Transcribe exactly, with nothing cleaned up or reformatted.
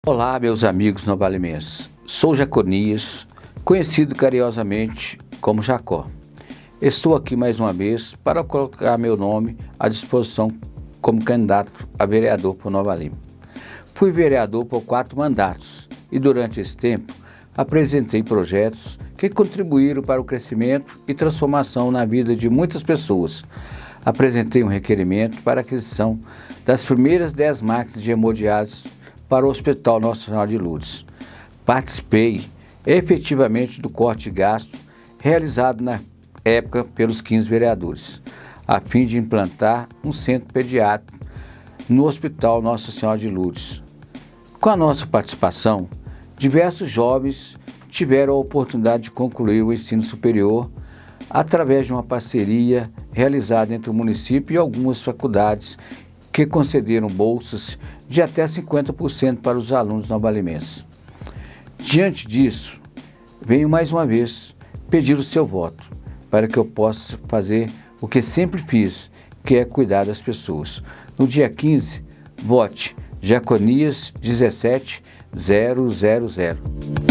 Olá, meus amigos novalimenses. Sou Jaconias, conhecido carinhosamente como Jacó. Estou aqui mais uma vez para colocar meu nome à disposição como candidato a vereador por Nova Lima. Fui vereador por quatro mandatos e durante esse tempo apresentei projetos que contribuíram para o crescimento e transformação na vida de muitas pessoas. Apresentei um requerimento para a aquisição das primeiras dez máquinas de hemodiálise para o Hospital Nossa Senhora de Lourdes. Participei efetivamente do corte de gastos realizado na época pelos quinze vereadores, a fim de implantar um centro pediátrico no Hospital Nossa Senhora de Lourdes. Com a nossa participação, diversos jovens tiveram a oportunidade de concluir o ensino superior através de uma parceria realizada entre o município e algumas faculdades que concederam bolsas de até cinquenta por cento para os alunos novalimenses. Diante disso, venho mais uma vez pedir o seu voto para que eu possa fazer o que sempre fiz, que é cuidar das pessoas. No dia quinze, vote Jaconias um sete zero zero zero.